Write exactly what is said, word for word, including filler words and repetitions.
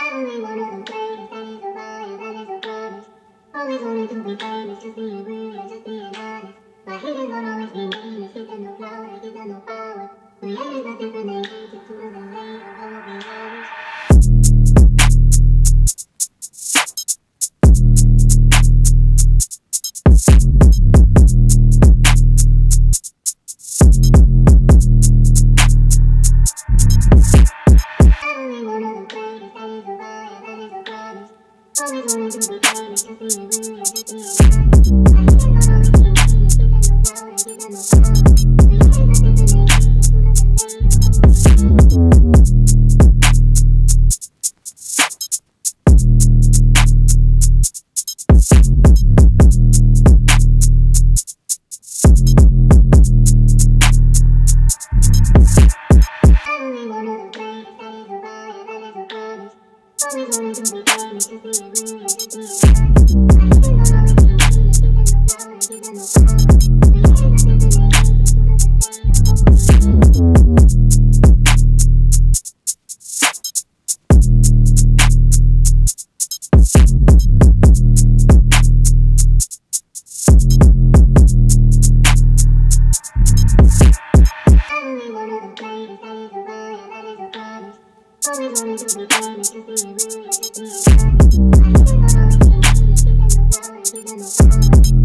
Only one of them greatest, that is a lie, that is a promise. Always wanted to be famous, just being real and just being honest. My haters won't always be mean, it's give them no flower, they give them no power. We ain't got different names, just sooner than later, I'ma be honest. Only one of them greatest, that is a lie, that is a promise. Always wanted to be famous, just being real and just being honest. My haters won't always be mean, it's give them no flower, they give them no power. We ain't got different names, just sooner than later, I'ma be honest. Only one of them greatest, that is a lie, that is a promise. Always wanted to be famous, just being real and just being honest. My haters won't always be mean, it's give them no flower, they give them no power. We ain't got different names, just sooner than later, I'ma be honest. Only one of them greatest, that is a lie, that is a promise. Always wanted to be famous, just being real and just being honest. My haters won't always be mean, it's give them no flower, they give them no power.